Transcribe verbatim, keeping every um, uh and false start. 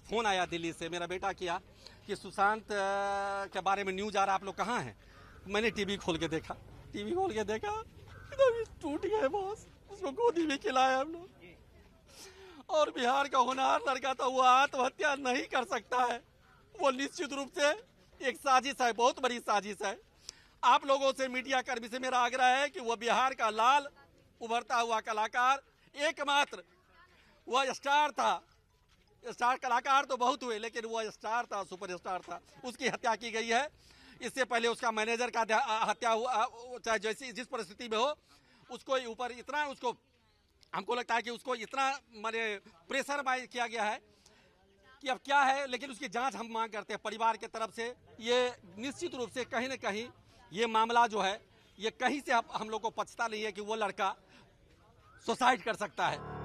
Phone आया दिल्ली से, मेरा बेटा किया कि सुशांत के बारे में न्यूज़ आ रहा, आप लोग कहाँ हैं? मैंने टीवी खोल के देखा, टीवी खोल के देखा एकदम टूट गए बॉस। उसको गोदी में खिलाया हम लोग। और बिहार का होनहार लड़का था, वो आत्महत्या नहीं कर सकता है। वो निश्चित रूप से एक साजिश है, बहुत बड़ी साजिश है। आप लोगों से, मीडिया कर्मी से मेरा आग्रह है कि वो बिहार का लाल उभरता हुआ कलाकार, एकमात्र वह स्टार था। स्टार कलाकार तो बहुत हुए, लेकिन वह स्टार था, सुपरस्टार था। उसकी हत्या की गई है। इससे पहले उसका मैनेजर का हत्या हुआ, चाहे जैसी जिस परिस्थिति में हो, उसको ऊपर इतना, उसको हमको लगता है कि उसको इतना माने प्रेशर किया गया है कि अब क्या है। लेकिन उसकी जांच हम मांग करते हैं परिवार के तरफ से। ये निश्चित रूप से कहीं न कहीं ये मामला जो है, ये कहीं से हम लोग को पछता नहीं है कि वो लड़का सुसाइड कर सकता है।